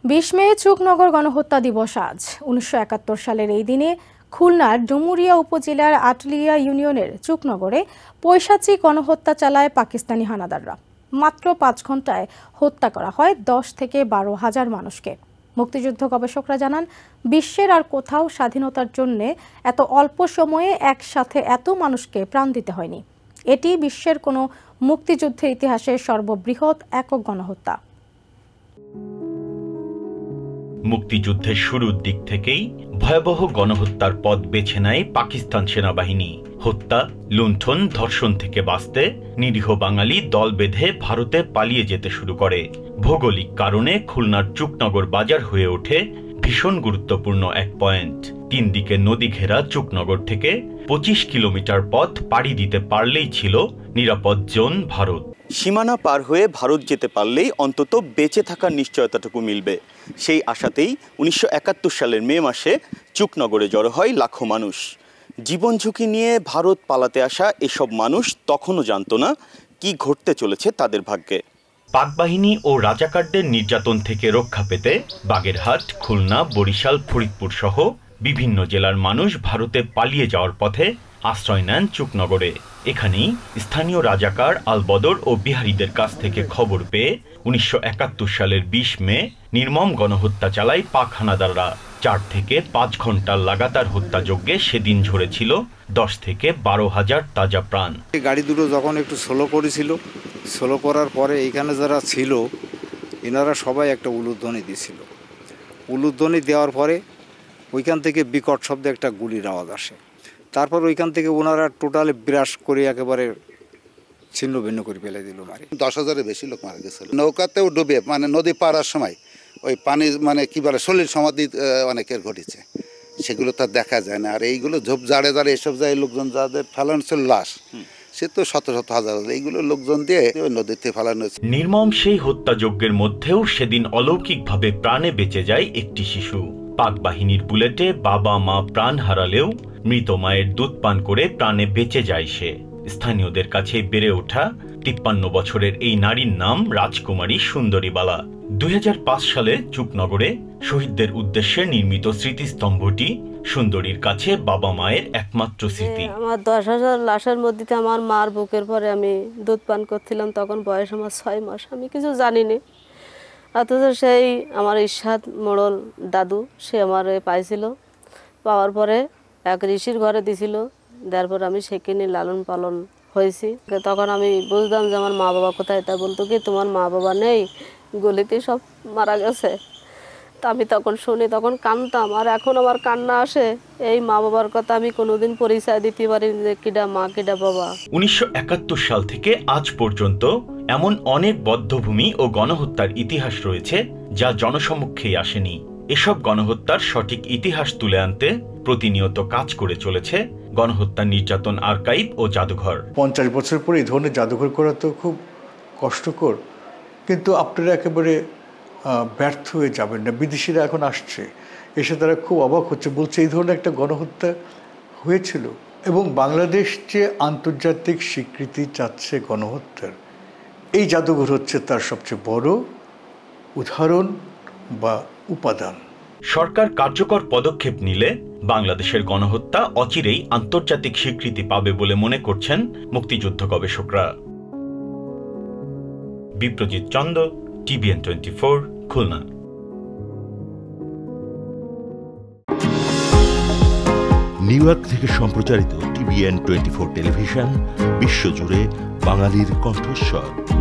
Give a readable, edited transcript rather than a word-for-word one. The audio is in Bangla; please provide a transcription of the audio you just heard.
২০ মে চুকনগর গণহত্যা দিবস আজ। ১৯৭১ সালের এই দিনে খুলনার ডুমুরিয়া উপজেলার আটলিয়া ইউনিয়নের চুকনগরে পৈশাচিক গণহত্যা চালায় পাকিস্তানি হানাদাররা। মাত্র ৫ ঘন্টায় হত্যা করা হয় ১০ থেকে ১২ হাজার মানুষকে। মুক্তিযুদ্ধ গবেষকরা জানান, বিশ্বের আর কোথাও স্বাধীনতার জন্য এত অল্প সময়ে একসাথে এত মানুষকে প্রাণ দিতে হয়নি। এটি বিশ্বের কোনো মুক্তিযুদ্ধের ইতিহাসের সর্ববৃহৎ একক গণহত্যা। মুক্তিযুদ্ধের শুরুর দিক থেকেই ভয়াবহ গণহত্যার পথ বেছে নেয় পাকিস্তান সেনাবাহিনী। হত্যা, লুণ্ঠন, ধর্ষণ থেকে বাঁচতে নিরীহ বাঙালি দল বেঁধে ভারতে পালিয়ে যেতে শুরু করে। ভৌগোলিক কারণে খুলনার চুকনগর বাজার হয়ে ওঠে ভীষণ গুরুত্বপূর্ণ এক পয়েন্ট। ৩ দিকে নদী ঘেরা চুকনগর থেকে ২৫ কিলোমিটার পথ পাড়ি দিতে পারলেই ছিল নিরাপদ জোন ভারত। সীমানা পার হয়ে ভারত যেতে পারলেই অন্তত বেঁচে থাকার নিশ্চয়তাটুকু মিলবে, সেই আশাতেই ১৯৭১ সালের মে মাসে চুকনগরে জড়ো হয় লাখো মানুষ। জীবন ঝুঁকি নিয়ে ভারত পালাতে আসা এসব মানুষ তখনও জানত না কি ঘটতে চলেছে তাদের ভাগ্যে। পাক বাহিনী ও রাজাকারদের নির্যাতন থেকে রক্ষা পেতে বাগেরহাট, খুলনা, বরিশাল, ফরিদপুর সহ বিভিন্ন জেলার মানুষ ভারতে পালিয়ে যাওয়ার পথে আশ্রয় নেন চুকনগরে। এখানেই স্থানীয় রাজাকার আলবদর ও বিহারীদের কাছ থেকে খবর পেয়ে ১৯৭১ সালের ২০ মে নির্মম গণহত্যা চালায় পাক হানাদাররা। ৪ থেকে ৫ ঘন্টার লাগাতার হত্যাযজ্ঞে সেদিন ঝরেছিল ১০ থেকে ১২ হাজার তাজা প্রাণ। গাড়ি দুটো যখন একটু স্লো করেছিল, স্লো করার পরে এখানে যারা ছিল এনারা সবাই একটা উলুধ্বনি দিয়েছিল। উলুধ্বনি দেওয়ার পরে ওইখান থেকে বিকট শব্দে একটা গুলির আওয়াজ আসে। তারপর ওইখান থেকে ওনারা টোটালি বিরাস করে একেবারে ছিন্ন ভিন্ন করে ফেলে দিল। ১০,০০০-এর বেশি লোক মারা গেছিল। নৌকাতেও ডুবে নদী পাড়ার সময় ওই পানি কি বলে সলিল সমাধি অনেকের ঘটেছে, সেগুলো তো দেখা যায় না। আর এইগুলো ঝোপঝাড়ে এসব যায় লোকজন যাদের ফেলানো ছিল লাশ, সে তো শত শত হাজার এইগুলো লোকজন দিয়ে ওই নদীতে ফেলানো। নির্মম সেই হত্যাযজ্ঞের মধ্যেও সেদিন অলৌকিকভাবে প্রাণে বেঁচে যায় একটি শিশু। পাক বাহিনীর বুলেটে বাবা মা প্রাণ হারালেও মৃত মায়ের দুধ পান করে প্রাণে বেঁচে যায় সে। স্থানীয়দের কাছে বেড়ে ওঠা ৫৩ বছরের এই নারীর নাম রাজকুমারী সুন্দরীবালা। ২০০৫ সালে চুকনগরে শহীদদের উদ্দেশ্যে নির্মিত স্মৃতিস্তম্ভটি সুন্দরীর কাছে বাবা মায়ের একমাত্র স্মৃতি। আমার ১০,০০০ লাশের মধ্যে আমার মার বুকের পরে আমি দুধ পান করছিলাম, তখন বয়স আমার ৬ মাস। আমি কিছু জানিনি, অথচ সেই আমার ইরশাদ মোড়ল দাদু সে আমার পাইছিল, পাওয়ার পরে এক ঋষির ঘরে দিছিল, দেওয়ার পর আমি সেখানে লালন পালন হয়েছি। তখন আমি বুঝলাম যে আমার মা বাবা কোথায়। তা বলতো কি তোমার মা বাবা নেই, গলিতে সব মারা গেছে। তা আমি তখন শুনি, তখন কাঁদতাম। আর এখন আমার কান্না আসে, এই মা বাবার কথা আমি কোনোদিন পরিচয় দিতে পারিনি যে কিডা মা কিডা বাবা। ১৯৭১ সাল থেকে আজ পর্যন্ত এমন অনেক বধ্যভূমি ও গণহত্যার ইতিহাস রয়েছে যা জনসমক্ষেই আসেনি। এসব গণহত্যার সঠিক ইতিহাস তুলে আনতে প্রতিনিয়ত কাজ করে চলেছে গণহত্যা নির্যাতন আর্কাইভ ও জাদুঘর। ৫০ বছর পরে এই ধরনের জাদুঘর করা তো খুব কষ্টকর, কিন্তু আপনারা একেবারে ব্যর্থ হয়ে যাবেন না। বিদেশিরা এখন আসছে, এসে তারা খুব অবাক হচ্ছে, বলছে এই ধরনের একটা গণহত্যা হয়েছিল। এবং বাংলাদেশ যে আন্তর্জাতিক স্বীকৃতি চাচ্ছে গণহত্যার, এই জাদুঘর হচ্ছে তার সবচেয়ে বড় উদাহরণ বা উপাদান। সরকার কার্যকর পদক্ষেপ নিলে বাংলাদেশের গণহত্যা অচিরেই আন্তর্জাতিক স্বীকৃতি পাবে বলে মনে করছেন মুক্তিযুদ্ধ গবেষকরা। Biprajit Chanda, TVN24, Khulna. New York থেকে সম্প্রচারিত TVN24 টেলিভিশন বিশ্বজুড়ে বাঙালির কণ্ঠস্বর।